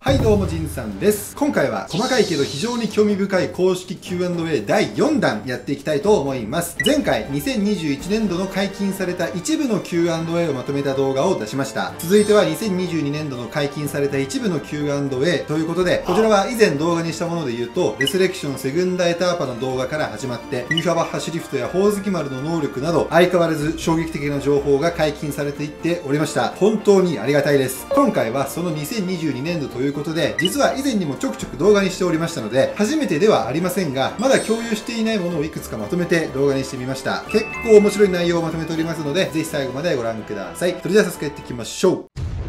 はいどうも、じんさんです。今回は細かいけど非常に興味深い公式 Q&A 第4弾やっていきたいと思います。前回2021年度の解禁された一部の Q&A をまとめた動画を出しました。続いては2022年度の解禁された一部の Q&A ということで、こちらは以前動画にしたもので言うと、レセレクションセグンダエターパの動画から始まって、ニューファバッハシュリフトやホウズキマルの能力など、相変わらず衝撃的な情報が解禁されていっておりました。本当にありがたいです。今回はその2022年度ということで、実は以前にもちょくちょく動画にしておりましたので、初めてではありませんが、まだ共有していないものをいくつかまとめて動画にしてみました。結構面白い内容をまとめておりますので、ぜひ最後までご覧ください。それでは早速やっていきましょう。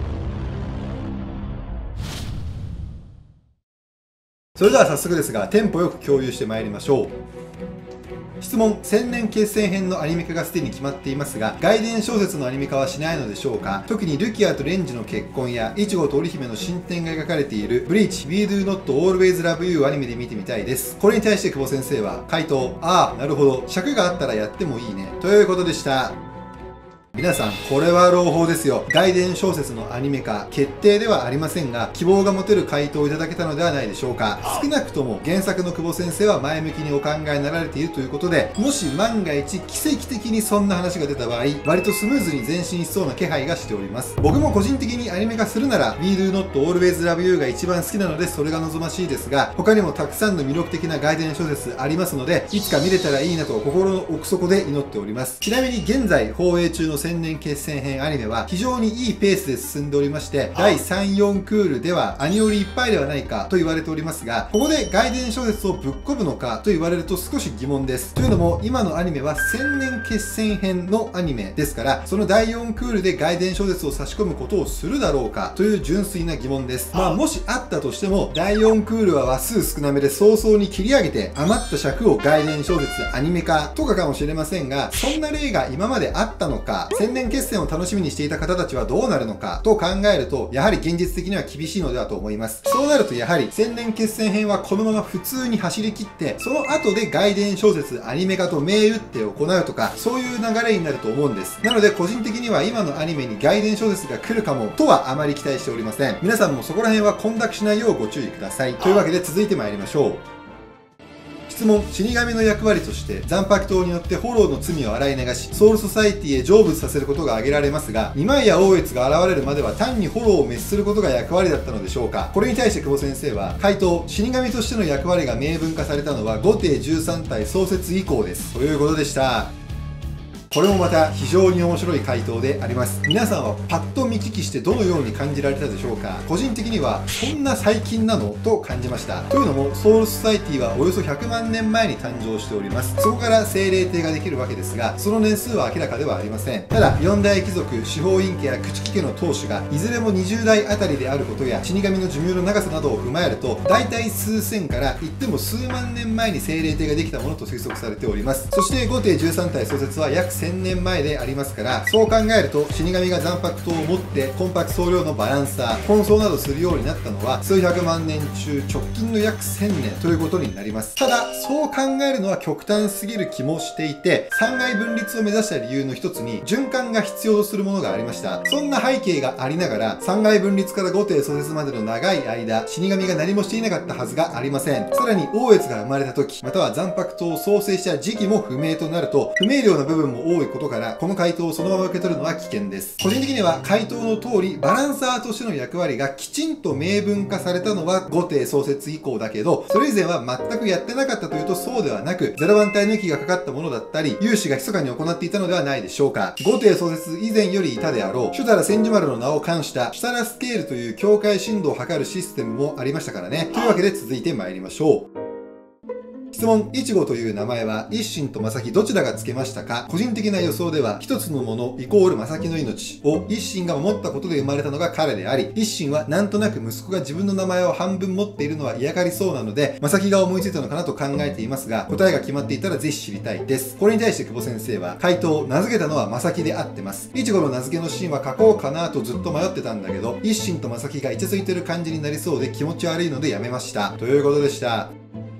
それでは早速ですが、テンポよく共有してまいりましょう。質問、千年決戦編のアニメ化がすでに決まっていますが、外伝小説のアニメ化はしないのでしょうか。特にルキアとレンジの結婚や、イチゴと織姫の進展が描かれているブリーチ We Do Not Always Love You アニメで見てみたいです。これに対して久保先生は、回答、ああ、なるほど、尺があったらやってもいいね。ということでした。皆さん、これは朗報ですよ。外伝小説のアニメ化、決定ではありませんが、希望が持てる回答をいただけたのではないでしょうか。少なくとも原作の久保先生は前向きにお考えになられているということで、もし万が一奇跡的にそんな話が出た場合、割とスムーズに前進しそうな気配がしております。僕も個人的にアニメ化するなら、We Do Not Always Love You が一番好きなので、それが望ましいですが、他にもたくさんの魅力的な外伝小説ありますので、いつか見れたらいいなと心の奥底で祈っております。ちなみに現在放映中の千年決戦編アニメは非常にいいペースで進んでおりまして、第3、4クールではアニよりいっぱいではないかと言われておりますが、ここで外伝小説をぶっ込むのかと言われると少し疑問です。というのも、今のアニメは千年決戦編のアニメですから、その第4クールで外伝小説を差し込むことをするだろうかという純粋な疑問です。もしあったとしても、第4クールは話数少なめで早々に切り上げて、余った尺を外伝小説アニメ化とかかもしれませんが、そんな例が今まであったのか、千年決戦を楽しみにしていた方たちはどうなるのかと考えると、やはり現実的には厳しいのではと思います。そうなるとやはり千年決戦編はこのまま普通に走り切って、その後で外伝小説アニメ化と銘打って行うとか、そういう流れになると思うんです。なので個人的には今のアニメに外伝小説が来るかもとはあまり期待しておりません。皆さんもそこら辺は混濁しないようご注意ください。というわけで続いて参りましょう。質問、死神の役割として残白刀によってフォローの罪を洗い流し、ソウルソサイティへ成仏させることが挙げられますが、二枚や大越が現れるまでは単にフォローを滅することが役割だったのでしょうか。これに対して久保先生は、回答、死神としての役割が明文化されたのは後帝13体創設以降です。ということでした。これもまた非常に面白い回答であります。皆さんはパッと見聞きしてどのように感じられたでしょうか。個人的にはそんな最近なのと感じました。というのもソウルソサイティはおよそ100万年前に誕生しております。そこから精霊帝ができるわけですが、その年数は明らかではありません。ただ四大貴族四方院家や朽木家の当主がいずれも20代あたりであることや、死神の寿命の長さなどを踏まえると、大体数千から言っても数万年前に精霊帝ができたものと推測されております。そして後帝13体創設は約1000年前でありますから、そう考えると死神が残白刀を持ってコンパク総量のバランサー、奔走などするようになったのは数百万年中直近の約1000年ということになります。ただそう考えるのは極端すぎる気もしていて、三階分立を目指した理由の一つに循環が必要とするものがありました。そんな背景がありながら、三階分立から後帝創設までの長い間、死神が何もしていなかったはずがありません。さらに大越が生まれた時、または残白刀を創生した時期も不明となると、不明瞭な部分も多いことから、この回答をそのまま受け取るのは危険です。個人的には回答の通り、バランサーとしての役割がきちんと明文化されたのは後帝創設以降だけど、それ以前は全くやってなかったというとそうではなく、ゼロ番隊の息がかかったものだったり、有志が密かに行っていたのではないでしょうか。後帝創設以前よりいたであろう、シュタラ千住丸の名を冠したシュタラスケールという境界深度を測るシステムもありましたからね。というわけで続いて参りましょう。質問、イチゴという名前は一心と正木どちらが付けましたか。個人的な予想では、一つのものイコール正木の命を一心が守ったことで生まれたのが彼であり、一心はなんとなく息子が自分の名前を半分持っているのは嫌がりそうなので、正木が思いついたのかなと考えていますが、答えが決まっていたらぜひ知りたいです。これに対して久保先生は、回答、名付けたのは正木であってます。イチゴの名付けのシーンは書こうかなとずっと迷ってたんだけど、一心と正木がイチャついてる感じになりそうで気持ち悪いのでやめました。ということでした。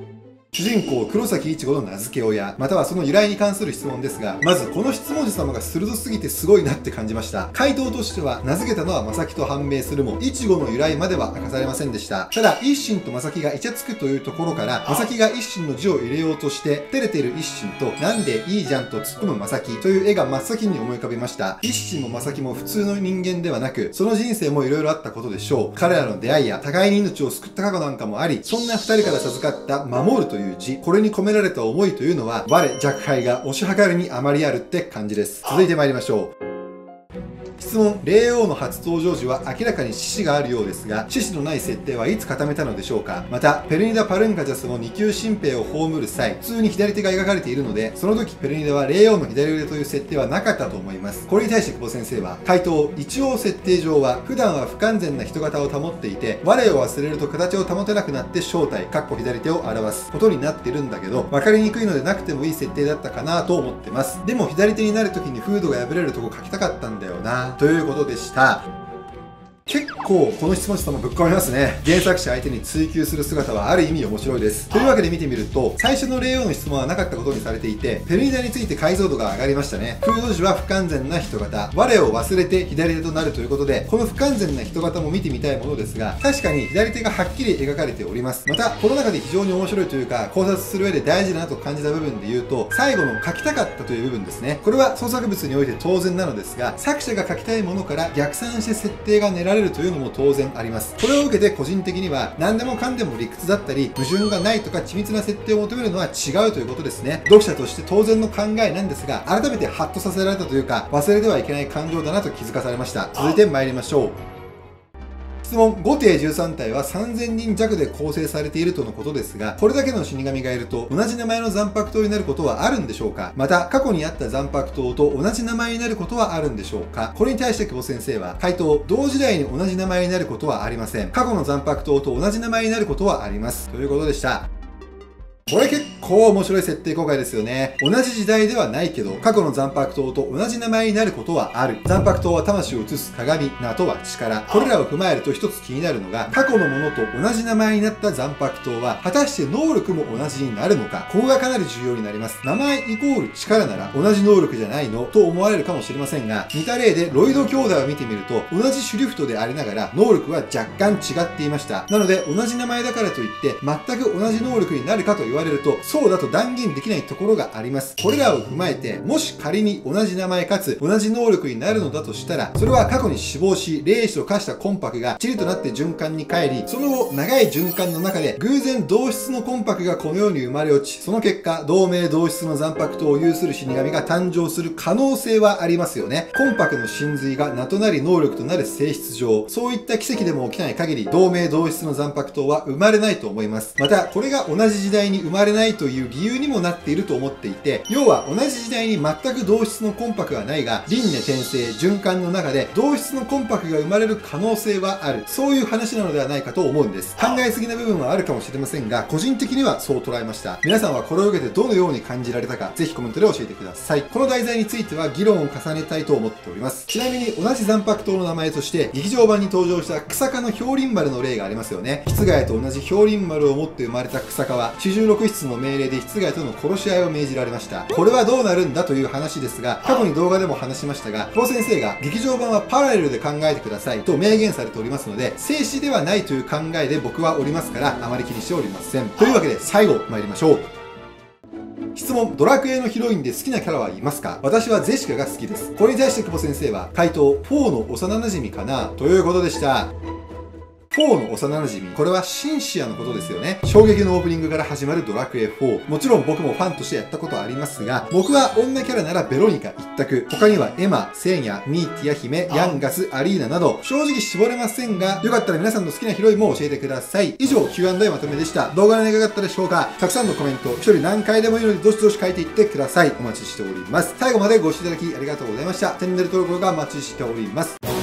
主人公黒崎一護の名付け親、またはその由来に関する質問ですが、まずこの質問者様が鋭すぎてすごいなって感じました。回答としては、名付けたのは正木と判明するも、一護の由来までは明かされませんでした。ただ、一心と正木がイチャつくというところから、正木が一心の字を入れようとして、照れている一心と、なんでいいじゃんと突っ込む正木という絵が真っ先に思い浮かびました。一心も正木も普通の人間ではなく、その人生も色々あったことでしょう。彼らの出会いや、互いに命を救った過去なんかもあり、そんな二人から授かった守るという字、これに込められた思いというのは、我若輩が推し量るにあまりあるって感じです。続いて参りましょう。質問、霊王の初登場時は明らかに獅子があるようですが、獅子のない設定はいつ固めたのでしょうか。また、ペルニダ・パルンカジャスも2級新兵を葬る際、普通に左手が描かれているので、その時ペルニダは霊王の左腕という設定はなかったと思います。これに対して久保先生は、回答、一応設定上は、普段は不完全な人型を保っていて、我を忘れると形を保てなくなって正体、左手を表すことになっているんだけど、分かりにくいのでなくてもいい設定だったかなと思ってます。でも左手になる時にフードが破れるとこ書きたかったんだよな、ということでした。結構この質問者様ぶっ込みますね。原作者相手に追求する姿はある意味面白いです。というわけで見てみると、最初の霊王の質問はなかったことにされていて、ペルニダについて解像度が上がりましたね。フード時は不完全な人型、我を忘れて左手となるということで、この不完全な人型も見てみたいものですが、確かに左手がはっきり描かれております。また、この中で非常に面白いというか、考察する上で大事だなと感じた部分で言うと、最後の書きたかったという部分ですね。これは創作物において当然なのですが、作者が書きたいものから逆算して設定が練られるというのも当然あります。これを受けて個人的には何でもかんでも理屈だったり矛盾がないとか緻密な設定を求めるのは違うということですね。読者として当然の考えなんですが、改めてハッとさせられたというか、忘れてはいけない感情だなと気づかされました。続いて参りましょう。質問、5艇13体は3000人弱で構成されているとのことですが、これだけの死神がいると同じ名前の残白刀になることはあるんでしょうか。また、過去にあった残白刀と同じ名前になることはあるんでしょうか。これに対して久保先生は、回答、同時代に同じ名前になることはありません。過去の残白刀と同じ名前になることはあります。ということでした。これ結構面白い設定公開ですよね。同じ時代ではないけど、過去の残白刀と同じ名前になることはある。残白刀は魂を移す鏡、名とは力。これらを踏まえると一つ気になるのが、過去のものと同じ名前になった残白刀は、果たして能力も同じになるのか。ここがかなり重要になります。名前イコール力なら同じ能力じゃないのと思われるかもしれませんが、似た例でロイド兄弟を見てみると、同じシュリフトでありながら、能力は若干違っていました。なので、同じ名前だからといって、全く同じ能力になるかと言われると、そうだと断言できないところがあります。これらを踏まえて、もし仮に同じ名前かつ同じ能力になるのだとしたら、それは過去に死亡し、霊視と化した魂魄がチリとなって循環に帰り、その後、長い循環の中で、偶然同質の魂魄がこの世に生まれ落ち、その結果、同名同質の残白刀を有する死神が誕生する可能性はありますよね。魂魄の真髄が名となり能力となる性質上、そういった奇跡でも起きない限り、同名同質の残白刀は生まれないと思います。また、これが同じ時代に生まれないという理由にもなっていると思っていて、要は同じ時代に全く同質の魂魄がないが、輪廻転生、循環の中で同質の魂魄が生まれる可能性はある。そういう話なのではないかと思うんです。考えすぎな部分はあるかもしれませんが、個人的にはそう捉えました。皆さんはこれを受けてどのように感じられたか、ぜひコメントで教えてください。この題材については議論を重ねたいと思っております。ちなみに同じ残白刀の名前として、劇場版に登場した草加の氷林丸の例がありますよね。室外と同じ氷林丸を持って生まれた草加は、四十六室の命令で室外との殺し合いを命じられました。これはどうなるんだという話ですが、過去に動画でも話しましたが、久保先生が劇場版はパラレルで考えてくださいと明言されておりますので、静止ではないという考えで僕はおりますから、あまり気にしておりません。というわけで最後参りましょう。質問、ドラクエのヒロインで好きなキャラはいますか？私はゼシカが好きです。これに対して久保先生は、回答、4の幼馴染かなということでした。4の幼馴染。これはシンシアのことですよね。衝撃のオープニングから始まるドラクエ4。もちろん僕もファンとしてやったことはありますが、僕は女キャラならベロニカ一択。他にはエマ、セーニャ、ミーティア姫、ヤンガス、アリーナなど、正直絞れませんが、よかったら皆さんの好きなヒロインも教えてください。以上、Q&A まとめでした。動画のいかがだったでしょうか？たくさんのコメント、一人何回でもいいのでどしどし書いていってください。お待ちしております。最後までご視聴いただきありがとうございました。チャンネル登録がお待ちしております。